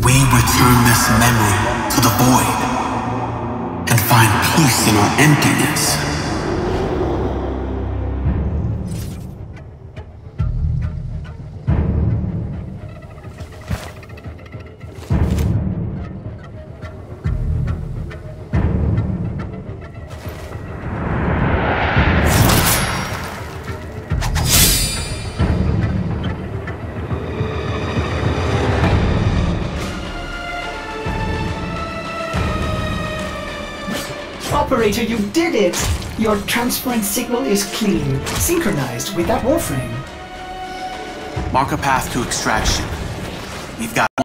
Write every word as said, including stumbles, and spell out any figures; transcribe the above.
We return this memory to the void and find peace in our emptiness. Operator, you did it! Your transference signal is clean, synchronized with that warframe. Mark a path to extraction. We've got